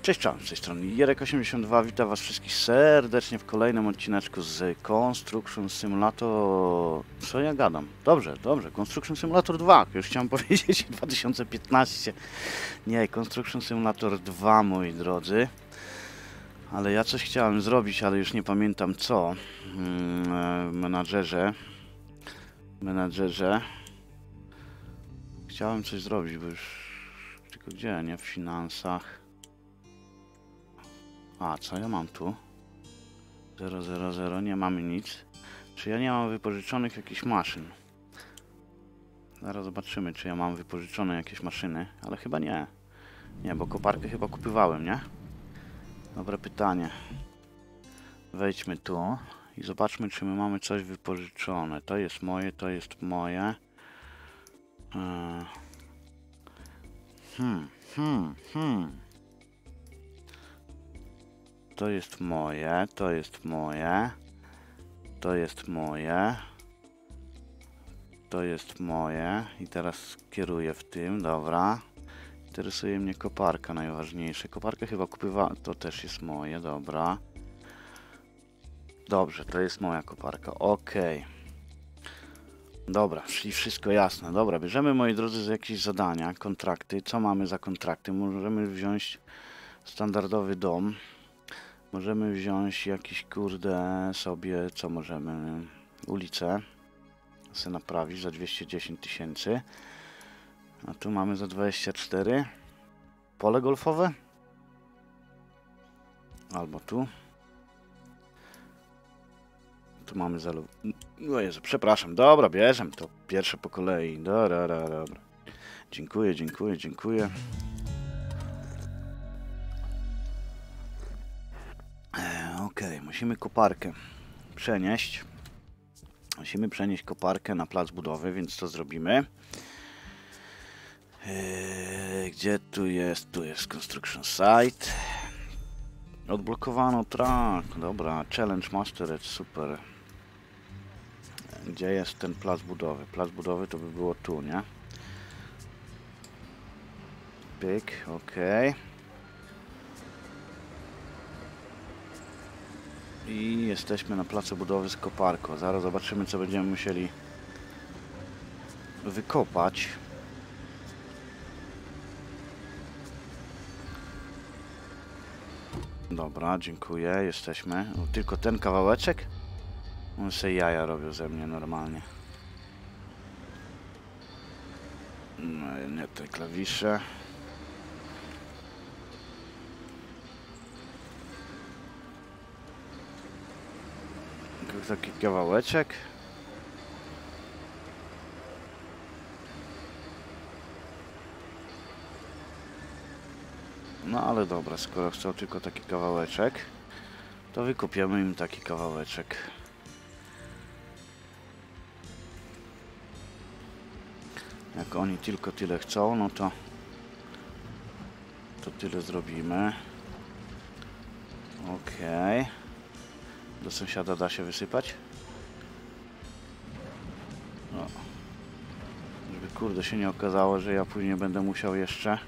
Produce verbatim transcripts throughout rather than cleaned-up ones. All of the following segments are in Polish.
Cześć, cześć, z tej strony Jerek osiemdziesiąt dwa, witam was wszystkich serdecznie w kolejnym odcineczku z Construction Simulator... Co ja gadam? Dobrze, dobrze, Construction Simulator dwa, już chciałem powiedzieć dwa tysiące piętnaście. Nie, Construction Simulator dwa, moi drodzy. Ale ja coś chciałem zrobić, ale już nie pamiętam co. Hmm, menadżerze. Menadżerze. Chciałem coś zrobić, bo już... Tylko gdzie, nie? W finansach. A, co ja mam tu? zero zero zero, nie mamy nic. Czy ja nie mam wypożyczonych jakichś maszyn? Zaraz zobaczymy, czy ja mam wypożyczone jakieś maszyny, ale chyba nie. Nie, bo koparkę chyba kupywałem, nie? Dobre pytanie. Wejdźmy tu i zobaczmy, czy my mamy coś wypożyczone. To jest moje, to jest moje. Hmm, hmm, hmm. To jest moje, to jest moje, to jest moje, to jest moje i teraz kieruję w tym, dobra. Interesuje mnie koparka najważniejsze. Koparkę chyba kupowałem, to też jest moje, dobra. Dobrze, to jest moja koparka, ok. Dobra, czyli wszystko jasne. Dobra, bierzemy, moi drodzy, za jakieś zadania, kontrakty. Co mamy za kontrakty? Możemy wziąć standardowy dom. Możemy wziąć jakiś, kurde, sobie, co możemy, ulicę sobie naprawić za dwieście dziesięć tysięcy. A tu mamy za dwadzieścia cztery. Pole golfowe? Albo tu. Tu mamy za... O Jezu, przepraszam. Dobra, bierzemy to pierwsze po kolei. Dobra, dobra, dobra. Dziękuję, dziękuję, dziękuję. Ok, musimy koparkę przenieść. Musimy przenieść koparkę na plac budowy, więc to zrobimy. Eee, gdzie tu jest? Tu jest Construction Site. Odblokowano track. Dobra, Challenge Mastered, super. Gdzie jest ten plac budowy? Plac budowy to by było tu, nie? Pyk, ok. I jesteśmy na placu budowy z koparką. Zaraz zobaczymy, co będziemy musieli wykopać. Dobra, dziękuję. Jesteśmy. O, tylko ten kawałeczek? On se jaja robił ze mnie normalnie. No, nie te klawisze. Taki kawałeczek. No ale dobra, skoro chcą tylko taki kawałeczek, to wykupiemy im taki kawałeczek. Jak oni tylko tyle chcą, no to to tyle zrobimy. Okej. Okay. Do sąsiada da się wysypać? O. Żeby kurde się nie okazało, że ja później będę musiał jeszcze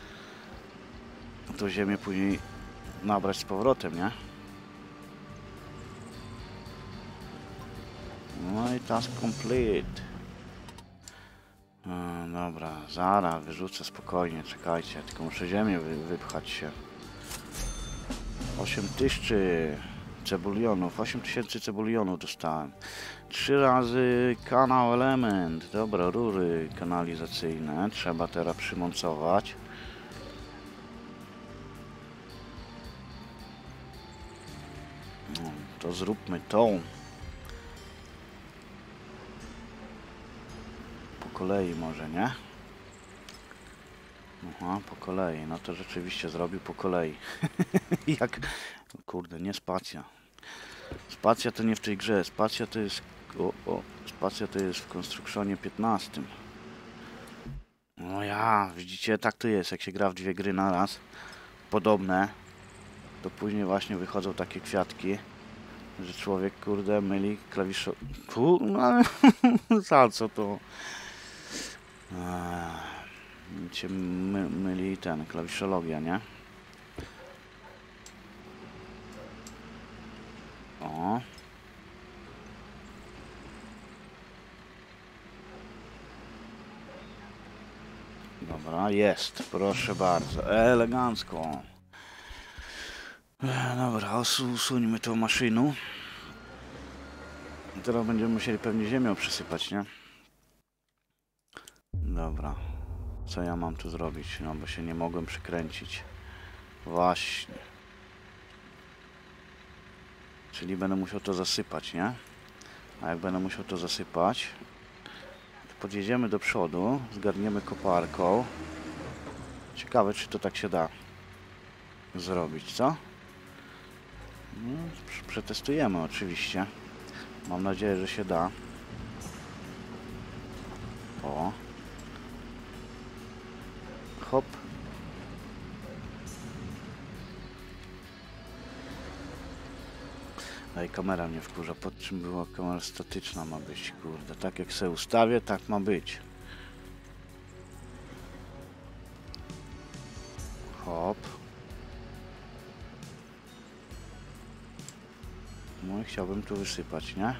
tą ziemię później nabrać z powrotem, nie? No i task complete. No, dobra, zaraz wyrzucę spokojnie, czekajcie, tylko muszę ziemię wy wypchać się. osiem tysięcy cebulionów, osiem tysięcy cebulionów dostałem. Trzy razy kanał element. Dobra, rury kanalizacyjne. Trzeba teraz przymocować. No, to zróbmy tą. Po kolei może, nie? Aha, po kolei. No to rzeczywiście zrobił po kolei. Jak... Kurde, nie spacja. Spacja to nie w tej grze. Spacja to jest... O, o. Spacja to jest w Constructionie piętnastym. No ja, widzicie, tak to jest. Jak się gra w dwie gry na raz, podobne, to później właśnie wychodzą takie kwiatki, że człowiek, kurde, myli klawiszo... Kurde, za co to? Eee, cię my, myli ten, klawiszologia, nie? Dobra, jest, proszę bardzo, elegancko. Dobra, usuńmy tą maszynę. Teraz będziemy musieli pewnie ziemią przysypać, nie? Dobra. Co ja mam tu zrobić? No bo się nie mogłem przykręcić. Właśnie. Czyli będę musiał to zasypać, nie? A jak będę musiał to zasypać, to podjedziemy do przodu, zgarniemy koparką. Ciekawe, czy to tak się da zrobić, co? No, przetestujemy oczywiście. Mam nadzieję, że się da. O. Hop. Ej, kamera mnie wkurza. Pod czym była kamera statyczna ma być, kurde. Tak jak sobie ustawię, tak ma być. Hop. No i chciałbym tu wysypać, nie?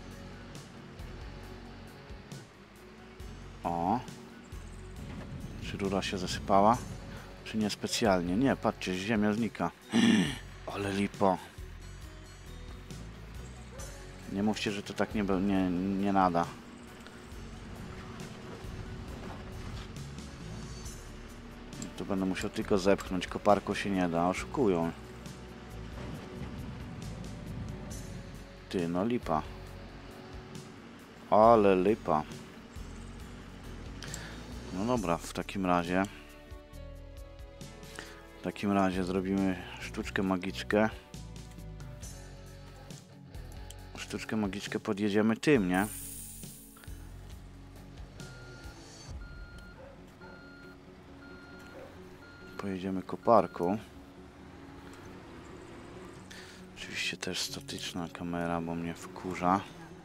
O. Czy rura się zasypała? Czy nie specjalnie? Nie, patrzcie, ziemia znika. Ale lipo. Nie mówcie, że to tak nie, nie, nie nada. Tu będę musiał tylko zepchnąć. Koparką się nie da. Oszukują. Ty, no lipa. Ale lipa. No dobra, w takim razie... W takim razie zrobimy sztuczkę magiczkę. Sztuczkę magiczkę podjedziemy tym, nie? Pojedziemy koparką. Oczywiście też statyczna kamera, bo mnie wkurza.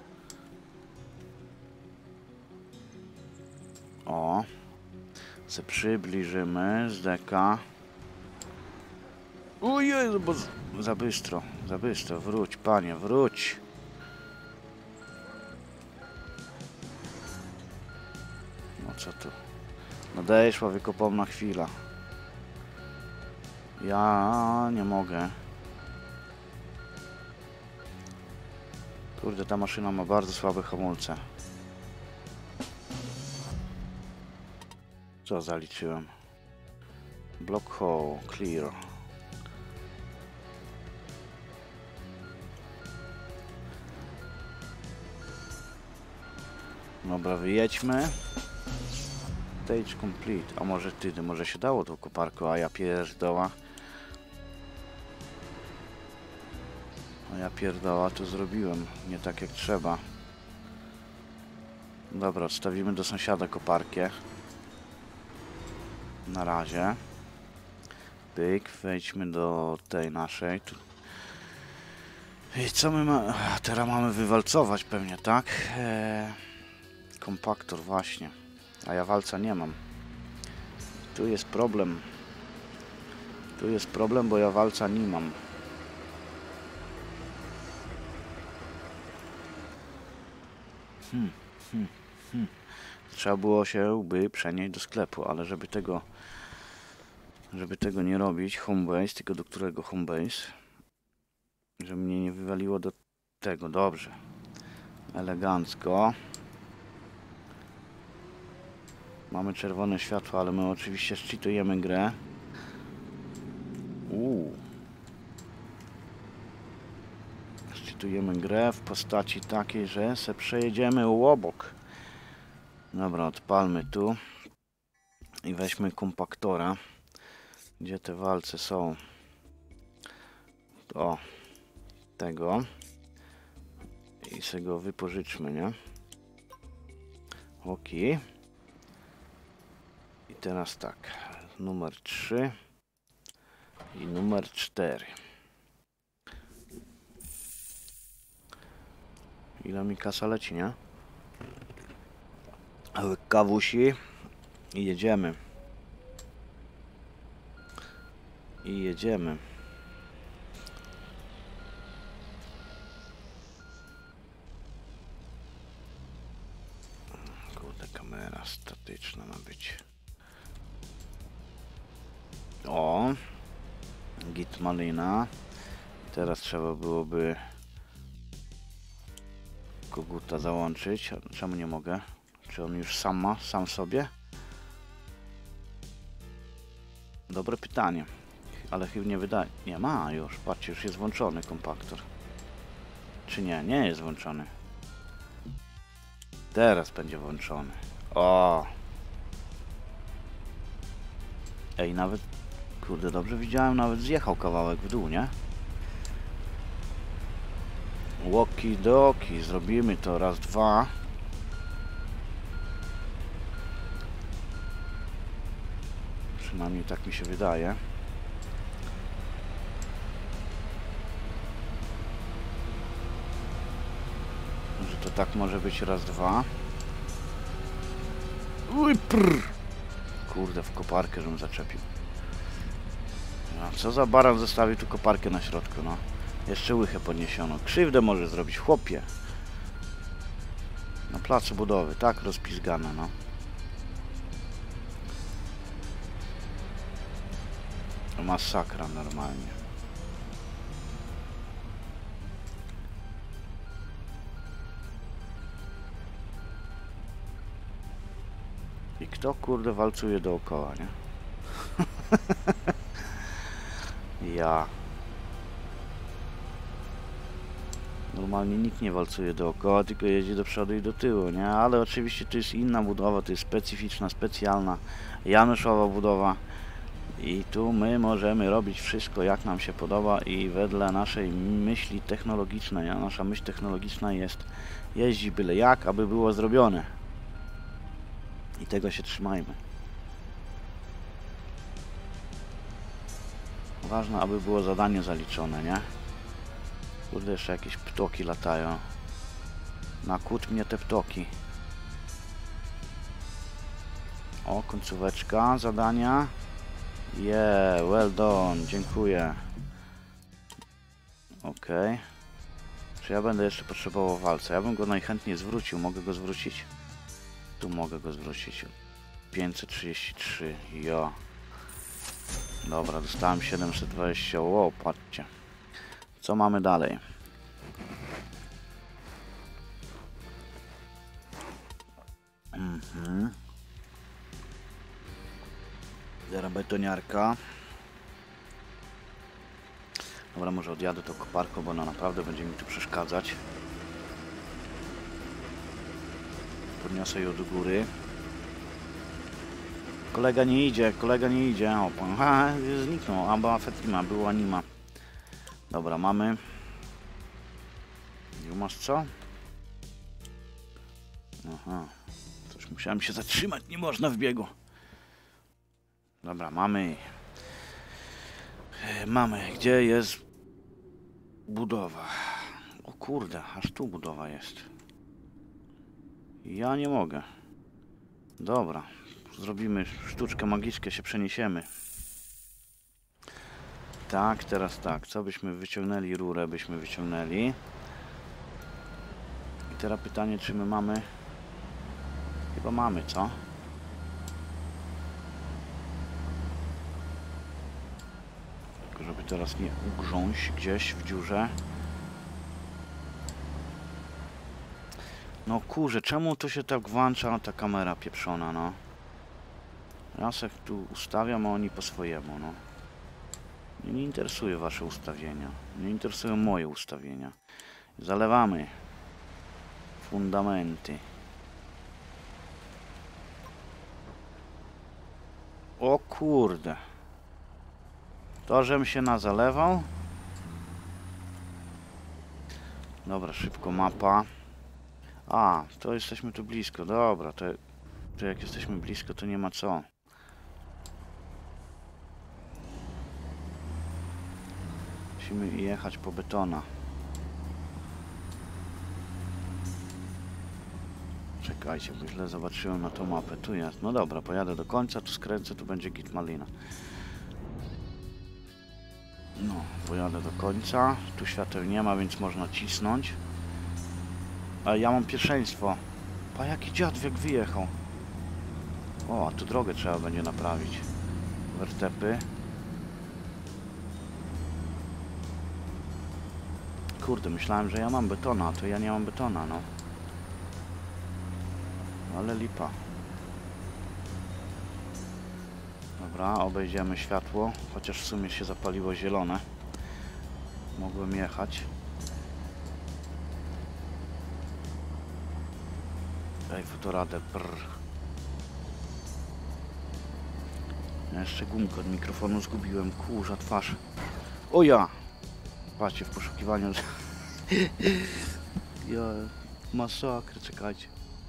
O. Se przybliżymy z deka. Ojej, bo za bystro, za bystro. Wróć, panie, wróć. No co tu? Nadeszła wykopomna chwila. Ja nie mogę. Kurde, ta maszyna ma bardzo słabe hamulce. Co zaliczyłem? Block hole, clear. Dobra, wyjedźmy. Stage complete. A może ty, może się dało tą koparką, a ja pierdoła. A ja pierdoła to zrobiłem. Nie tak jak trzeba. Dobra, odstawimy do sąsiada koparkę. Na razie. Pyk, wejdźmy do tej naszej. I co my mamy? Teraz mamy wywalcować pewnie, tak? Eee, kompaktor właśnie. A ja walca nie mam. Tu jest problem. Tu jest problem, bo ja walca nie mam. Hmm, hmm, hmm. Trzeba było się by przenieść do sklepu, ale żeby tego żeby tego nie robić, Homebase, tylko do którego Homebase? Żeby mnie nie wywaliło do tego, dobrze. Elegancko. Mamy czerwone światło, ale my oczywiście szczytujemy grę. Uuu. Szczytujemy grę w postaci takiej, że se przejedziemy obok. Dobra, odpalmy tu. I weźmy kompaktora. Gdzie te walce są? O, tego. I sobie go wypożyczmy, nie? Ok. I teraz tak. Numer trzy. I numer cztery. Ile mi kasa leci, nie? Ale kawusi. I jedziemy. I jedziemy. Kurde, kamera statyczna ma być. O, git malina. Teraz trzeba byłoby koguta załączyć. Czemu nie mogę? Czy on już sam ma? Sam sobie? Dobre pytanie. Ale chyba nie wydaje. Nie ma już. Patrzcie, już jest włączony kompaktor. Czy nie? Nie jest włączony. Teraz będzie włączony. O! Ej, nawet... Kurde, dobrze widziałem, nawet zjechał kawałek w dół, nie? Łoki-doki. Zrobimy to raz, dwa. Przynajmniej tak mi się wydaje. Że to tak może być raz, dwa. Uj, prr. Kurde, w koparkę żebym zaczepił. No, co za baran zostawił tu koparkę na środku, no. Jeszcze łychę podniesiono. Krzywdę może zrobić, chłopie. Na placu budowy, tak rozpizgane, no. Masakra normalnie. I kto kurde walcuje dookoła, nie? Ja. Normalnie nikt nie walcuje dookoła, tylko jedzie do przodu i do tyłu, nie? Ale oczywiście to jest inna budowa, to jest specyficzna, specjalna, Januszowa budowa. I tu my możemy robić wszystko jak nam się podoba i wedle naszej myśli technologicznej, a nasza myśl technologiczna jest jeździć byle jak, aby było zrobione. I tego się trzymajmy. Ważne, aby było zadanie zaliczone, nie? Kurde, jeszcze jakieś ptoki latają. Nakłód mnie te ptoki. O, końcóweczka zadania. Yeah, well done, dziękuję. Okej. Okay. Czy ja będę jeszcze potrzebował walca? Ja bym go najchętniej zwrócił. Mogę go zwrócić? Tu mogę go zwrócić. pięćset trzydzieści trzy. Jo. Dobra, dostałem siedemset dwadzieścia. Wow, patrzcie. Co mamy dalej? Mhm. Zera betoniarka. Dobra, może odjadę tą koparką, bo ona naprawdę będzie mi tu przeszkadzać. Podniosę ją do góry. Kolega nie idzie, kolega nie idzie. O, pan, ha, zniknął. Aba Fetima, była Nima. Dobra, mamy. Nie masz co? Aha. Coś musiałem się zatrzymać, nie można w biegu. Dobra, mamy. Mamy. Gdzie jest budowa? O kurde, aż tu budowa jest. Ja nie mogę. Dobra. Zrobimy sztuczkę magiczkę, się przeniesiemy. Tak, teraz tak. Co byśmy wyciągnęli? Rurę byśmy wyciągnęli. I teraz pytanie, czy my mamy... Chyba mamy, co? Tylko żeby teraz nie ugrząść gdzieś w dziurze. No kurze, czemu to się tak włącza ta kamera pieprzona, no? Ja se tu ustawiam, a oni po swojemu, no. Mnie nie interesuje wasze ustawienia. Mnie interesują moje ustawienia. Zalewamy. Fundamenty. O kurde. To, żem się nazalewał. Dobra, szybko mapa. A, to jesteśmy tu blisko. Dobra, to, to jak jesteśmy blisko, to nie ma co. Musimy jechać po betona. Czekajcie, bo źle zobaczyłem na tą mapę. Tu jest. No dobra, pojadę do końca, tu skręcę, tu będzie git malina. No, pojadę do końca. Tu świateł nie ma, więc można cisnąć. A ja mam pierwszeństwo. Pa, jaki dziadwiek wyjechał. O, a tu drogę trzeba będzie naprawić. Wertepy. kurde, myślałem, że ja mam betona, a to ja nie mam betona, no. Ale lipa. Dobra, obejdziemy światło, chociaż w sumie się zapaliło zielone. Mogłem jechać. Ej, fotoradę, brr. Ja jeszcze gumkę od mikrofonu zgubiłem, kurza twarz. O ja! Patrzcie, w poszukiwaniu... ja... masakra, czekajcie.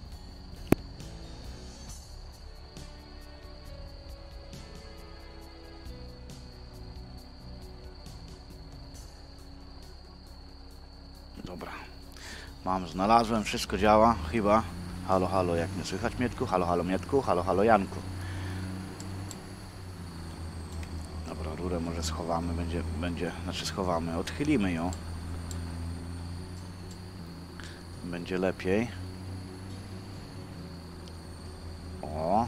Dobra. Mam, znalazłem, wszystko działa, chyba. Halo, halo, jak mnie słychać, Mietku? Halo, halo, Mietku? Halo, halo, Janku. Dobra, rurę może schowamy, będzie, będzie, znaczy schowamy, odchylimy ją. Będzie lepiej. O.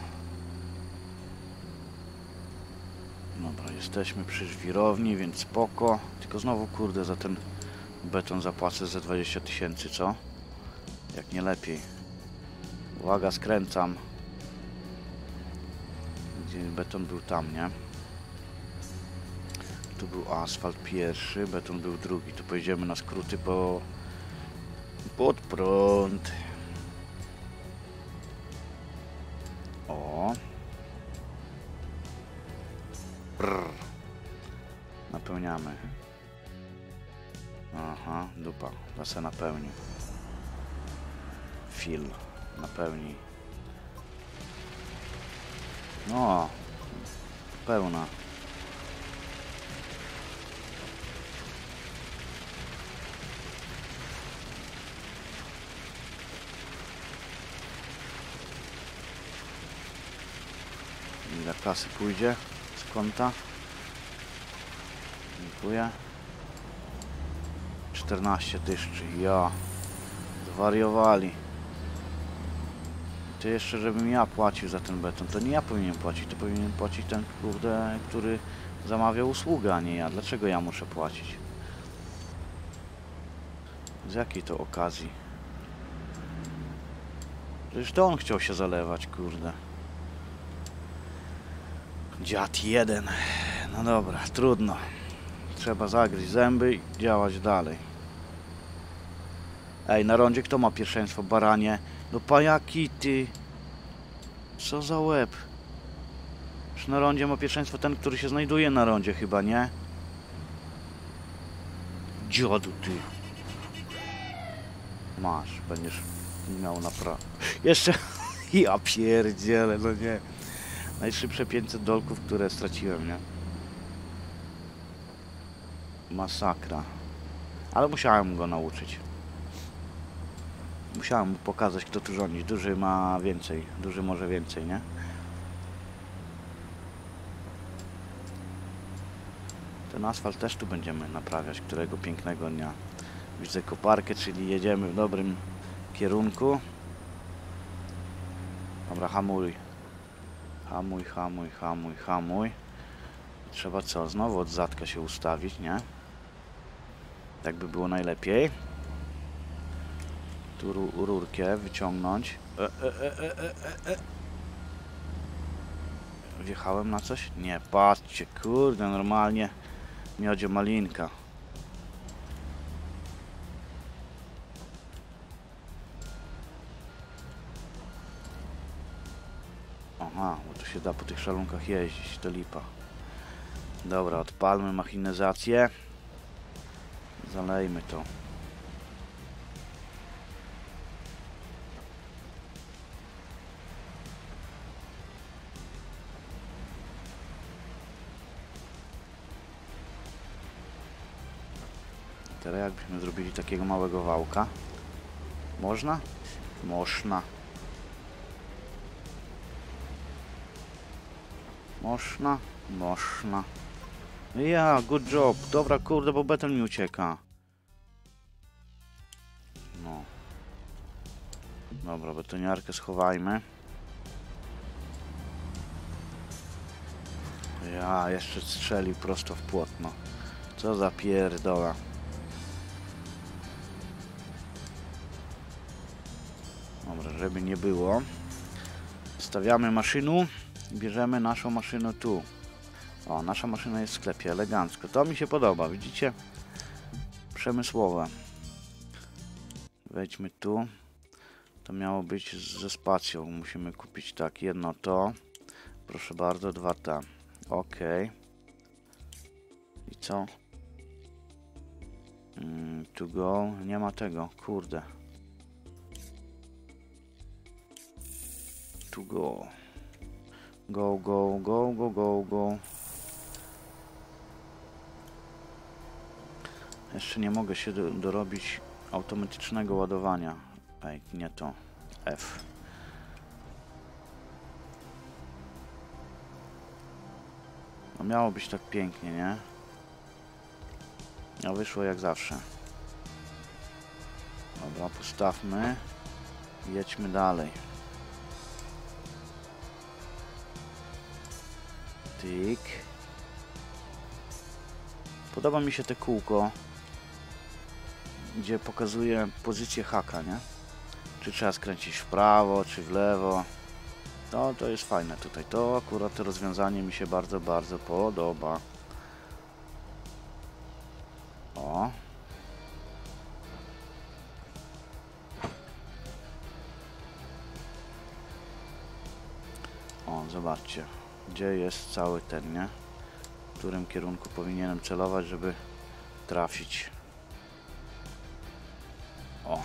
Dobra, jesteśmy przy żwirowni, więc spoko. Tylko znowu, kurde, za ten beton zapłacę ze dwadzieścia tysięcy, co? Jak nie lepiej. Uwaga, skręcam. Gdzie beton był tam, nie? Tu był asfalt pierwszy, beton był drugi. Tu pojedziemy na skróty po... pod prąd. O. Brrr. Napełniamy. Aha, dupa. Da se napełni. Fill. Napełni. No. Pełna. Ile kasy pójdzie z konta? Dziękuję. czternaście tysięcy. Ja. Zwariowali. To jeszcze, żebym ja płacił za ten beton. To nie ja powinienem płacić, to powinien płacić ten, kurde, który zamawiał usługę, a nie ja. Dlaczego ja muszę płacić? Z jakiej to okazji? Przecież to on chciał się zalewać, kurde. Dziad jeden. No dobra, trudno. Trzeba zagryźć zęby i działać dalej. Ej, na rondzie kto ma pierwszeństwo? Baranie. No pajaki ty. Co za łeb. Już na rondzie ma pierwszeństwo ten, który się znajduje na rondzie chyba, nie? Dziadu ty. Masz, będziesz miał naprawdę. Jeszcze... ja pierdzielę, no nie. Najszybsze pięćset dolków, które straciłem, nie? Masakra. Ale musiałem go nauczyć. Musiałem mu pokazać, kto tu rządzi. Duży ma więcej. Duży może więcej, nie? Ten asfalt też tu będziemy naprawiać, którego pięknego dnia. Widzę koparkę, czyli jedziemy w dobrym kierunku. Dobra, hamuj. Hamuj, hamuj, hamuj, hamuj. Trzeba co? Znowu od zadka się ustawić, nie? Tak by było najlepiej. Tu ru rurkę wyciągnąć. E, e, e, e, e, e. Wjechałem na coś? Nie, patrzcie, kurde, normalnie miodzie malinka. Aha, bo tu się da po tych szalunkach jeździć, to lipa. Dobra, odpalmy machinizację. Zalejmy to. Teraz jakbyśmy zrobili takiego małego wałka. Można? Można. Można? Można. Ja, good job. Dobra, kurde, bo beton mi ucieka. No. Dobra, betoniarkę schowajmy. Ja, jeszcze strzelił prosto w płotno. Co za pierdola. Dobra, żeby nie było. Stawiamy maszynę i bierzemy naszą maszynę tu. O, nasza maszyna jest w sklepie, elegancko. To mi się podoba, widzicie? Przemysłowe. Wejdźmy tu. To miało być ze spacją. Musimy kupić tak, jedno to. Proszę bardzo, dwa te. Ok. I co? Mm, to go. Nie ma tego, kurde. To go. Go, go, go, go, go, go. Jeszcze nie mogę się do, dorobić automatycznego ładowania. Ej, nie to. F. No miało być tak pięknie, nie? A wyszło jak zawsze. Dobra, postawmy. Jedźmy dalej. Tyk. Podoba mi się te kółko, gdzie pokazuje pozycję haka, nie? Czy trzeba skręcić w prawo, czy w lewo. No, to jest fajne tutaj. To akurat to rozwiązanie mi się bardzo, bardzo podoba. O. O, zobaczcie. Gdzie jest cały ten, nie? W którym kierunku powinienem celować, żeby trafić. O.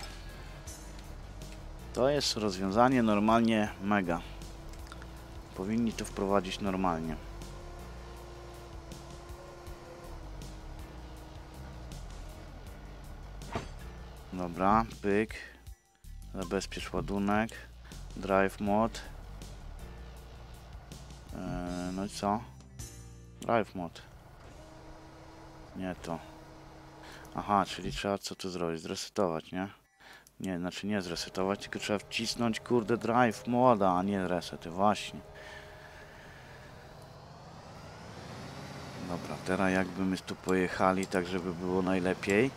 To jest rozwiązanie normalnie mega. Powinni to wprowadzić normalnie. Dobra, pyk. Zabezpiecz ładunek. Drive mod. Eee, no i co? Drive mod. Nie to. Aha, czyli trzeba co tu zrobić? Zresetować, nie? Nie, znaczy nie zresetować, tylko trzeba wcisnąć kurde drive moda, a nie resety, właśnie. Dobra, teraz jakby my tu pojechali, tak żeby było najlepiej.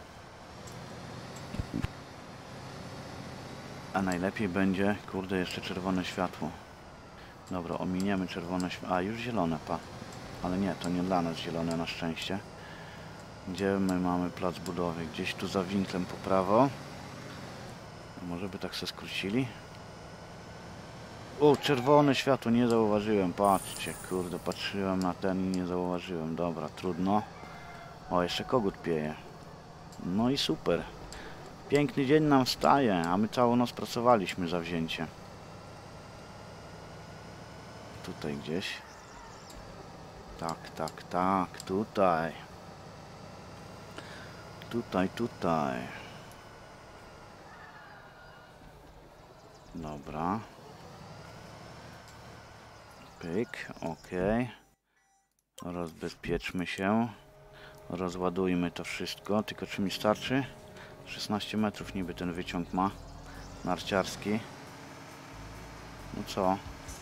A najlepiej będzie, kurde, jeszcze czerwone światło. Dobra, ominiemy czerwone światło. A, już zielone, pa. Ale nie, to nie dla nas zielone na szczęście. Gdzie my mamy plac budowy? Gdzieś tu za winklem po prawo. Może by tak se skrócili? O, czerwone światło, nie zauważyłem. Patrzcie, kurde, patrzyłem na ten i nie zauważyłem. Dobra, trudno. O, jeszcze kogut pieje. No i super. Piękny dzień nam wstaje, a my całą noc pracowaliśmy zawzięcie. Tutaj gdzieś. Tak, tak, tak, tutaj. Tutaj, tutaj. Dobra. Pyk, ok. Rozbezpieczmy się. Rozładujmy to wszystko. Tylko czy mi starczy? szesnaście metrów niby ten wyciąg ma. Narciarski. No co?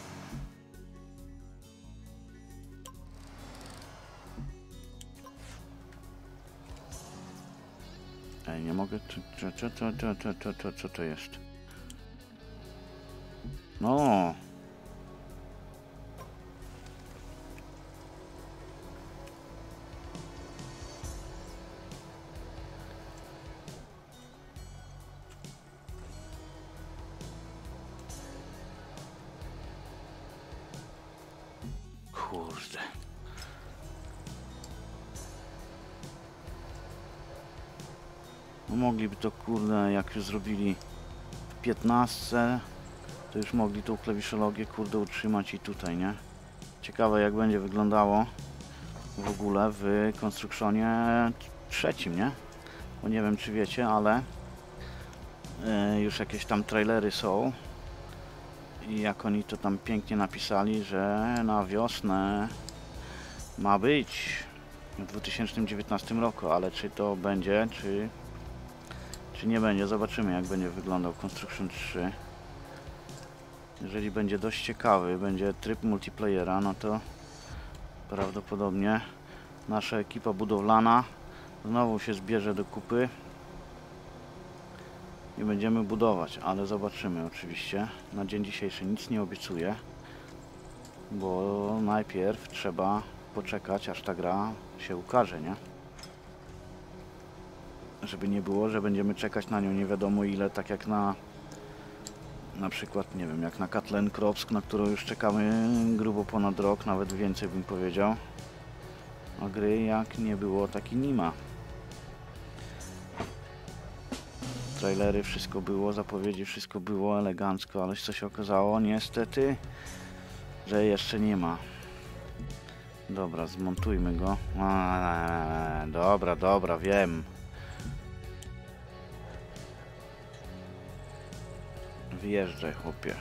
Ej, nie mogę... Co, co, co, co, co, co, co, co to jest? No. Kurde. No mogliby to, kurde, jak już zrobili w piętnastce, to już mogli tą klawiszologię, kurde, utrzymać i tutaj, nie? Ciekawe jak będzie wyglądało w ogóle w Constructionie trzecim, nie? Bo nie wiem czy wiecie, ale yy, już jakieś tam trailery są i jak oni to tam pięknie napisali, że na wiosnę ma być w dwa tysiące dziewiętnastym roku, ale czy to będzie, czy, czy nie będzie, zobaczymy jak będzie wyglądał Construction trzy. Jeżeli będzie dość ciekawy, będzie tryb multiplayera, no to prawdopodobnie nasza ekipa budowlana znowu się zbierze do kupy i będziemy budować, ale zobaczymy oczywiście. Na dzień dzisiejszy nic nie obiecuję, bo najpierw trzeba poczekać, aż ta gra się ukaże, nie? Żeby nie było, że będziemy czekać na nią nie wiadomo ile, tak jak na na przykład, nie wiem, jak na Katlen Kropsk, na którą już czekamy grubo ponad rok, nawet więcej bym powiedział. A gry jak nie było, tak i nie ma. Trailery, wszystko było, zapowiedzi, wszystko było elegancko, ale co się okazało, niestety, że jeszcze nie ma. Dobra, zmontujmy go. A, dobra, dobra, wiem. Wyjeżdżaj, chłopie.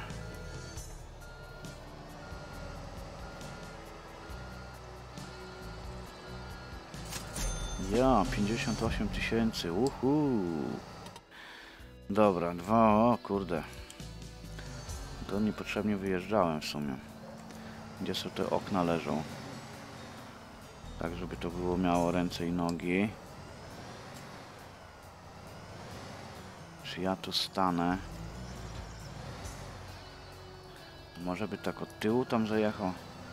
Ja, pięćdziesiąt osiem tysięcy, uhu. Dobra, dwa, o kurde. To niepotrzebnie wyjeżdżałem w sumie. Gdzie są te okna leżą? Tak, żeby to było miało ręce i nogi. Czy ja tu stanę? Może by tak od tyłu tam zajechał?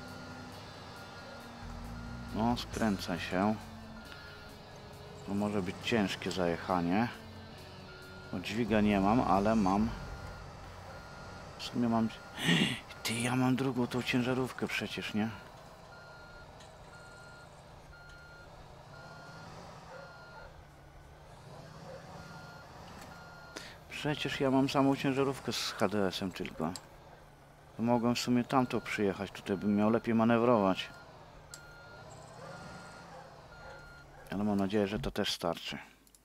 No, skręca się. To może być ciężkie zajechanie. Bo dźwiga nie mam, ale mam... W sumie mam... Ty, ja mam drugą tą ciężarówkę przecież, nie? Przecież ja mam samą ciężarówkę z H D S-em tylko. To mogłem w sumie tamto przyjechać, tutaj bym miał lepiej manewrować. Ale mam nadzieję, że to też starczy.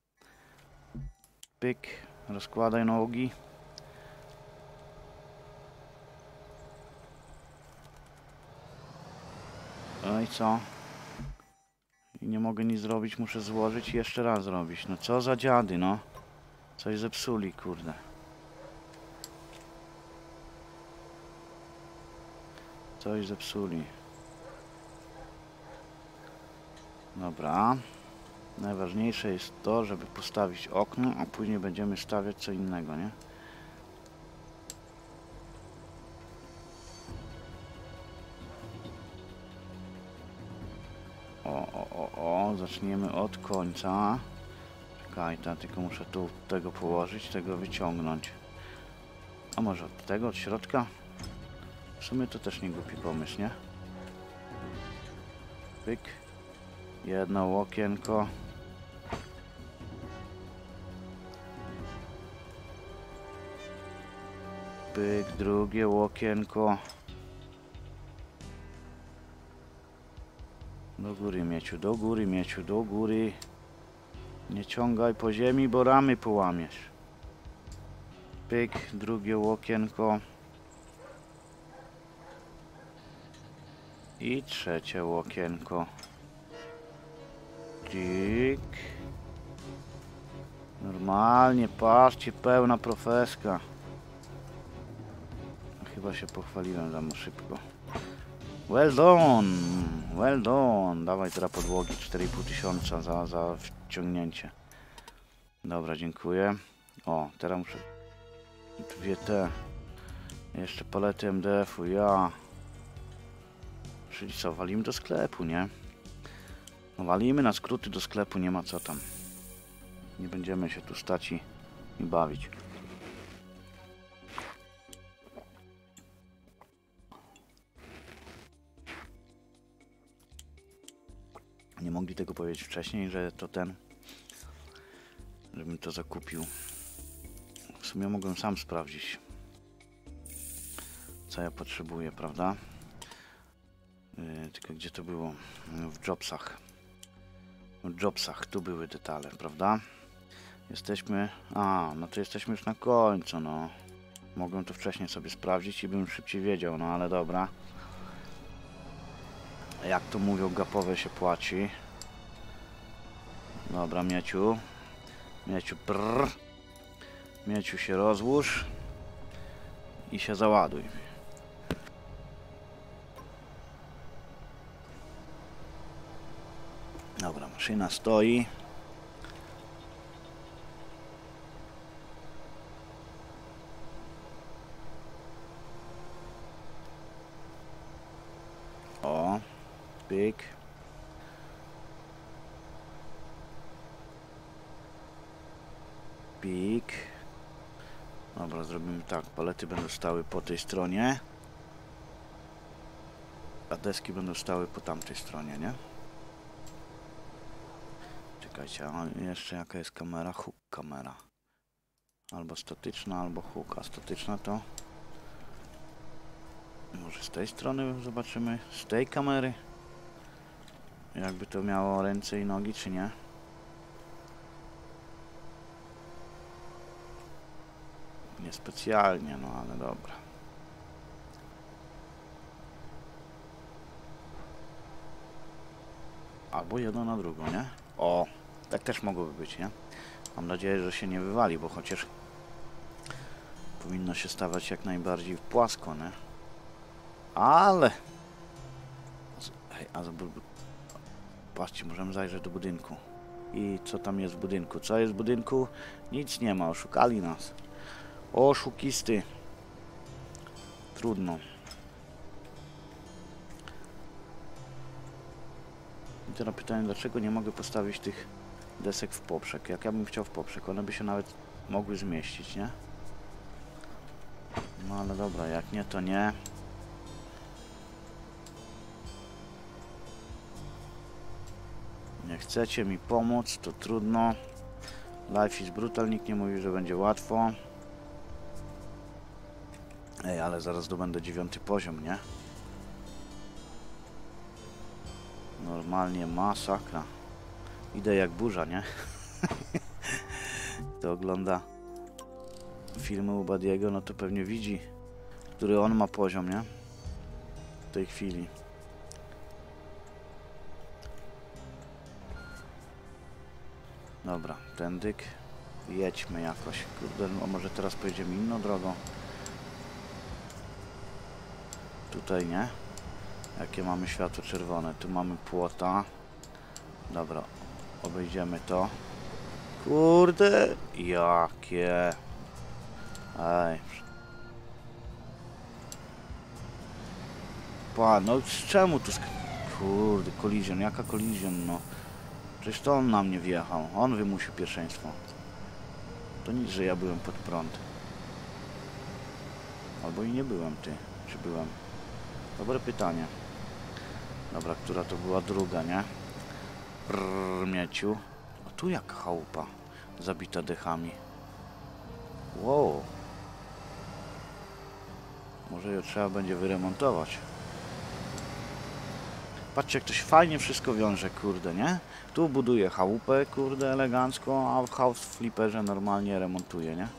Pyk, rozkładaj nogi. No i co? I nie mogę nic zrobić, muszę złożyć i jeszcze raz zrobić. No co za dziady, no. Coś zepsuli, kurde. Coś zepsuli. Dobra. Najważniejsze jest to, żeby postawić okno, a później będziemy stawiać co innego, nie? O, o, o, o, zaczniemy od końca. Czekaj, ta, tylko muszę tu tego położyć, tego wyciągnąć. A może od tego, od środka? W sumie to też nie głupi pomysł, nie? Pyk. Jedno okienko. Pyk, drugie okienko. Do góry, Mieciu, do góry, Mieciu, do góry. Nie ciągaj po ziemi, bo ramy połamiesz. Pyk, drugie okienko. I trzecie okienko. Tik. Normalnie, patrzcie, pełna profeska. Chyba się pochwaliłem za szybko. Well done, well done. Dawaj teraz podłogi, cztery i pół tysiąca za, za wciągnięcie. Dobra, dziękuję. O, teraz muszę dwie te. Jeszcze palety M D F-u, ja. Czyli co, walimy do sklepu, nie? No, walimy na skróty do sklepu, nie ma co tam. Nie będziemy się tu stać i, i bawić. Nie mogli tego powiedzieć wcześniej, że to ten, żebym to zakupił. W sumie mogłem sam sprawdzić, co ja potrzebuję, prawda? Yy, tylko gdzie to było? W Jobsach. W Jobsach, tu były detale, prawda? Jesteśmy... A, no to jesteśmy już na końcu, no. Mogłem to wcześniej sobie sprawdzić i bym szybciej wiedział, no ale dobra. Jak to mówią, gapowe się płaci. Dobra, Mieciu. Mieciu, prrr. Mieciu, się rozłóż. I się załaduj. Dobra, maszyna stoi. Pyk. Pik. Dobra, zrobimy tak. Palety będą stały po tej stronie. A deski będą stały po tamtej stronie, nie? Czekajcie, a jeszcze jaka jest kamera? Hook kamera. Albo statyczna, albo hook. A statyczna to... Może z tej strony zobaczymy? Z tej kamery? Jakby to miało ręce i nogi, czy nie? Niespecjalnie, no ale dobra. Albo jedno na drugą, nie? O, tak też mogłoby być, nie? Mam nadzieję, że się nie wywali, bo chociaż powinno się stawać jak najbardziej płasko, nie? Ale... Hej, a patrzcie, możemy zajrzeć do budynku. I co tam jest w budynku? Co jest w budynku? Nic nie ma, oszukali nas. Oszukisty. Trudno. I teraz pytanie, dlaczego nie mogę postawić tych desek w poprzek? Jak ja bym chciał w poprzek, one by się nawet mogły zmieścić, nie? No ale dobra, jak nie, to nie. Nie chcecie mi pomóc, to trudno. Life is brutal, nikt nie mówi, że będzie łatwo. Ej, ale zaraz dobędę dziewiąty poziom, nie? Normalnie masakra. Idę jak burza, nie? Kto ogląda filmy u Badiego, no to pewnie widzi, który on ma poziom, nie? W tej chwili. Dobra, tędyk. Jedźmy jakoś. Kurde, no może teraz pojedziemy inną drogą. Tutaj nie. Jakie mamy światło czerwone? Tu mamy płota. Dobra, obejdziemy to. Kurde, jakie. Ej. Pa, no z czemu tu sk... Kurde, collision, jaka collision, no. Przecież to on na mnie wjechał. On wymusił pierwszeństwo. To nic, że ja byłem pod prąd. Albo i nie byłem, ty. Czy byłem? Dobre pytanie. Dobra, która to była druga, nie? Brrr, mieciu. A tu jaka chałupa. Zabita dechami. Wow. Może ją trzeba będzie wyremontować. Patrzcie, jak to się fajnie wszystko wiąże, kurde, nie? Tu buduje chałupę, kurde, elegancko, a w house flipperze normalnie remontuje, nie?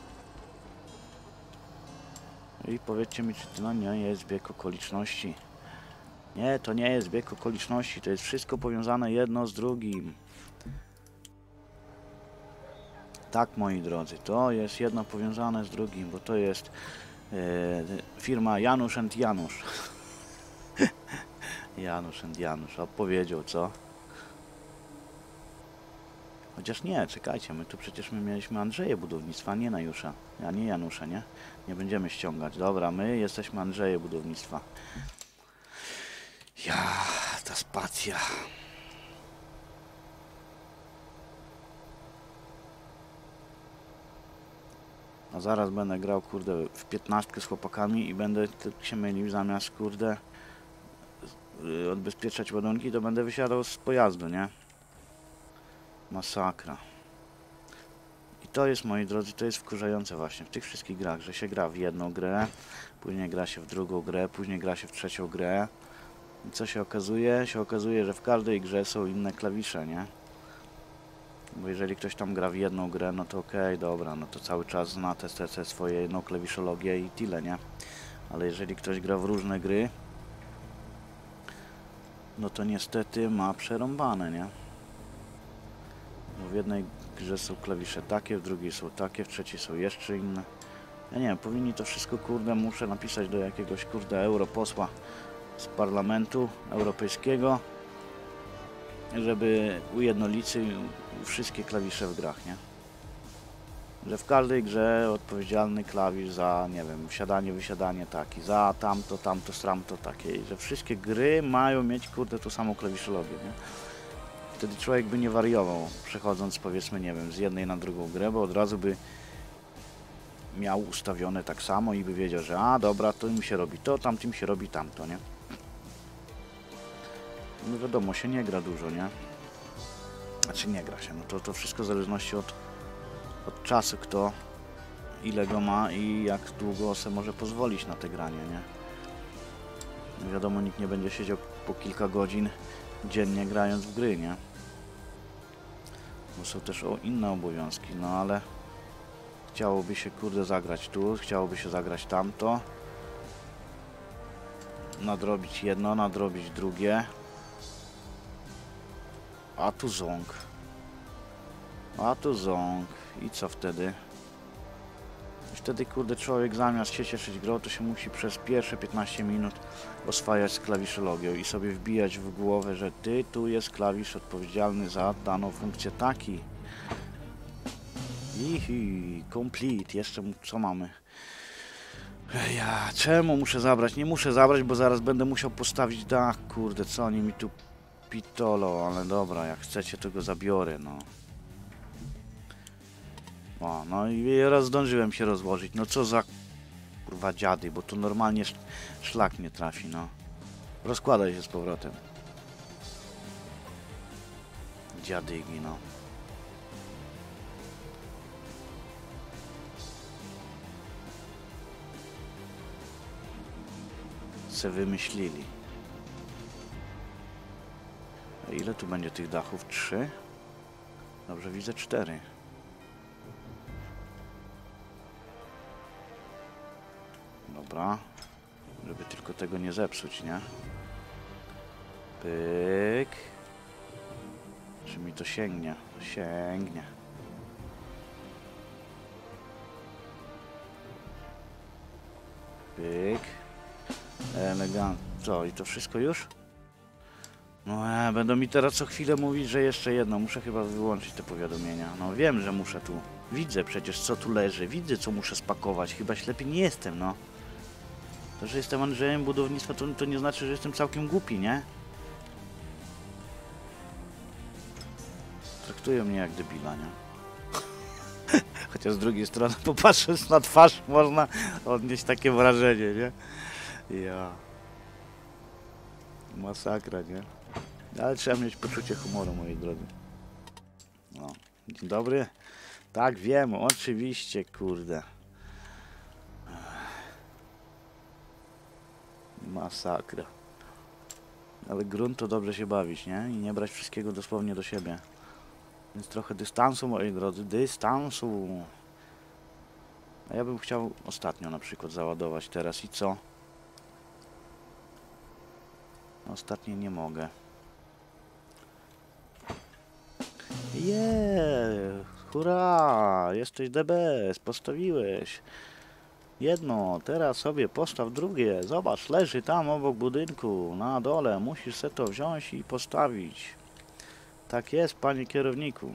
I powiedzcie mi, czy to no nie jest zbieg okoliczności. Nie, to nie jest zbieg okoliczności, to jest wszystko powiązane jedno z drugim. Tak, moi drodzy, to jest jedno powiązane z drugim, bo to jest e, firma Janusz and Janusz. Janusz and Janusz, opowiedział, co? Chociaż nie, czekajcie, my tu przecież my mieliśmy Andrzeje Budownictwa, nie Najusza, a nie Janusza, nie? Nie będziemy ściągać. Dobra, my jesteśmy Andrzeje Budownictwa. Ja, ta spacja. A zaraz będę grał, kurde, w piętnastkę z chłopakami i będę się mylił, zamiast, kurde, odbezpieczać ładunki, to będę wysiadał z pojazdu, nie? Masakra. I to jest, moi drodzy, to jest wkurzające właśnie w tych wszystkich grach, że się gra w jedną grę, później gra się w drugą grę, później gra się w trzecią grę. I co się okazuje? Się okazuje, że w każdej grze są inne klawisze, nie? Bo jeżeli ktoś tam gra w jedną grę, no to okej, okay, dobra, no to cały czas zna te, te, te swoje no, klawiszologię i tyle, nie? Ale jeżeli ktoś gra w różne gry, no to niestety ma przerąbane, nie? Bo w jednej grze są klawisze takie, w drugiej są takie, w trzeciej są jeszcze inne. Ja nie wiem, powinni to wszystko, kurde, muszę napisać do jakiegoś, kurde, europosła z Parlamentu Europejskiego, żeby ujednolicił wszystkie klawisze w grach, nie? że w każdej grze odpowiedzialny klawisz za, nie wiem, wsiadanie, wysiadanie taki, za tamto, tamto, stramto takie, i że wszystkie gry mają mieć, kurde, tą samą klawiszologię, nie? Wtedy człowiek by nie wariował, przechodząc, powiedzmy, nie wiem, z jednej na drugą grę, bo od razu by miał ustawione tak samo i by wiedział, że a, dobra, to mi się robi to, tamtym się robi tamto, nie? No wiadomo, się nie gra dużo, nie? Znaczy nie gra się, no to, to wszystko w zależności od, od czasu, kto ile go ma i jak długo se może pozwolić na te granie, nie? No wiadomo, nikt nie będzie siedział po kilka godzin dziennie grając w gry, nie? Bo są też o inne obowiązki, no ale chciałoby się, kurde, zagrać tu, chciałoby się zagrać tamto, nadrobić jedno, nadrobić drugie, a tu ząg, a tu ząg i co wtedy? I wtedy, kurde, człowiek zamiast się cieszyć grą, to się musi przez pierwsze piętnaście minut oswajać z klawiszologią i sobie wbijać w głowę, że ty, tu jest klawisz odpowiedzialny za daną funkcję taki. Ihi, complete, jeszcze co mamy? Ja, czemu muszę zabrać? Nie muszę zabrać, bo zaraz będę musiał postawić dach, kurde, co oni mi tu pitolą, ale dobra, jak chcecie, to go zabiorę, no. O, no i raz zdążyłem się rozłożyć, no co za kurwa dziady, bo tu normalnie szlak nie trafi, no. Rozkładaj się z powrotem. Dziadygi, no. Se wymyślili. A ile tu będzie tych dachów? Trzy? Dobrze, widzę cztery. Dobra. Żeby tylko tego nie zepsuć, nie? Pyk. Czy mi to sięgnie? Sięgnie. Pyk. Elegant. Co? I to wszystko już? No e, będą mi teraz co chwilę mówić, że jeszcze jedno. Muszę chyba wyłączyć te powiadomienia. No wiem, że muszę tu. Widzę przecież, co tu leży. Widzę, co muszę spakować. Chyba ślepy nie jestem, no. To, że jestem Andrzejem budownictwa, to, to nie znaczy, że jestem całkiem głupi, nie? Traktują mnie jak debila, nie? Chociaż z drugiej strony, popatrząc na twarz, można odnieść takie wrażenie, nie? Ja. Masakra, nie? Ale trzeba mieć poczucie humoru, moi drodzy. No. Dzień dobry. Tak, wiem, oczywiście, kurde. Masakra. Ale grunt to dobrze się bawić, nie? I nie brać wszystkiego dosłownie do siebie. Więc trochę dystansu, moi drodzy, dystansu. A ja bym chciał ostatnio na przykład załadować teraz i co? Ostatnie nie mogę. Jeee, hurra, jesteś the best, postawiłeś. Jedno, teraz sobie postaw drugie. Zobacz, leży tam obok budynku, na dole. Musisz se to wziąć i postawić. Tak jest, panie kierowniku.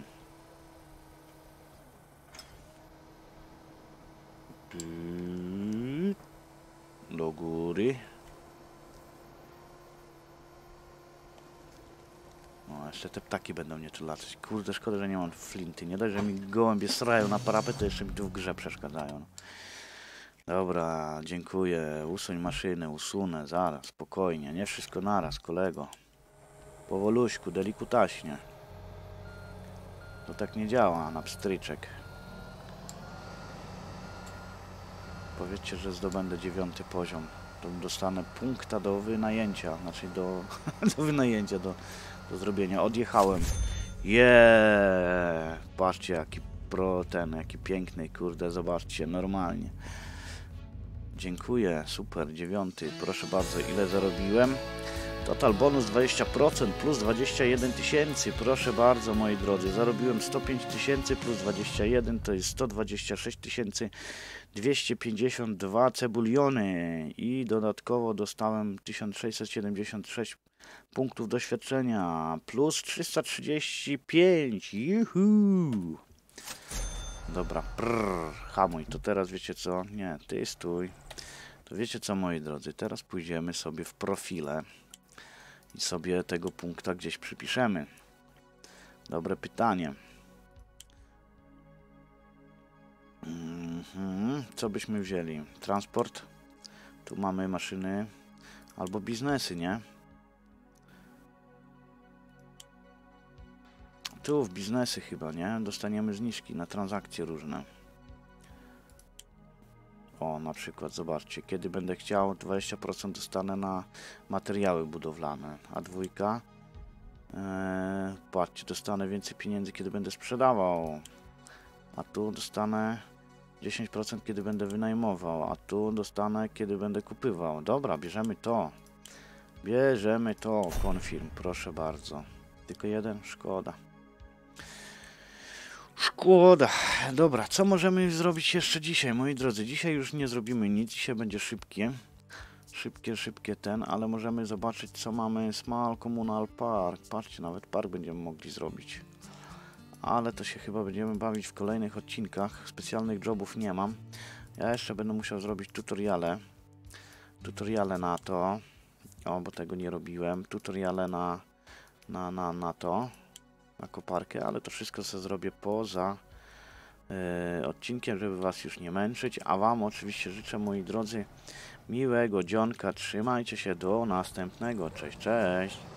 Do góry. No, jeszcze te ptaki będą mnie tu latać. Kurde, szkoda, że nie mam flinty. Nie dość, że mi gołębie srają na parapet, to jeszcze mi tu w grze przeszkadzają. Dobra, dziękuję. Usuń maszynę, usunę, zaraz, spokojnie. Nie wszystko naraz, kolego. Powoluśku, delikutaśnie. To tak nie działa na pstryczek. Powiedzcie, że zdobędę dziewiąty poziom. To dostanę punkta do wynajęcia. Znaczy do, do wynajęcia, do, do zrobienia. Odjechałem. Jeee! Patrzcie, jaki pro ten, jaki piękny, kurde, zobaczcie, normalnie. Dziękuję, super, dziewiąty, proszę bardzo, ile zarobiłem? Total bonus dwadzieścia procent plus dwadzieścia jeden tysięcy, proszę bardzo, moi drodzy, zarobiłem sto pięć tysięcy plus dwadzieścia jeden, to jest sto dwadzieścia sześć tysięcy dwieście pięćdziesiąt dwa cebuliony i dodatkowo dostałem tysiąc sześćset siedemdziesiąt sześć punktów doświadczenia plus trzysta trzydzieści pięć, juhu! Dobra, prrr, hamuj, to teraz wiecie co? Nie, ty stój. To wiecie co, moi drodzy, teraz pójdziemy sobie w profile i sobie tego punkta gdzieś przypiszemy. Dobre pytanie. Mhm. Co byśmy wzięli? Transport. Tu mamy maszyny. Albo biznesy, nie? Tu w biznesy chyba, nie? Dostaniemy zniżki na transakcje różne. O, na przykład, zobaczcie, kiedy będę chciał, dwadzieścia procent dostanę na materiały budowlane. A dwójka, eee, patrzcie, dostanę więcej pieniędzy, kiedy będę sprzedawał. A tu dostanę dziesięć procent, kiedy będę wynajmował. A tu dostanę, kiedy będę kupywał. Dobra, bierzemy to. Bierzemy to. Confirm, proszę bardzo. Tylko jeden? Szkoda. Szkoda. Dobra, co możemy zrobić jeszcze dzisiaj, moi drodzy? Dzisiaj już nie zrobimy nic, dzisiaj będzie szybkie. Szybkie, szybkie ten, ale możemy zobaczyć, co mamy. Small Communal Park. Patrzcie, nawet park będziemy mogli zrobić. Ale to się chyba będziemy bawić w kolejnych odcinkach. Specjalnych jobów nie mam. Ja jeszcze będę musiał zrobić tutoriale. Tutoriale na to. O, bo tego nie robiłem. Tutoriale na, na, na, na to. Na koparkę, ale to wszystko sobie zrobię poza yy, odcinkiem, żeby was już nie męczyć, a wam oczywiście życzę, moi drodzy, miłego dzionka, trzymajcie się, do następnego, cześć, cześć.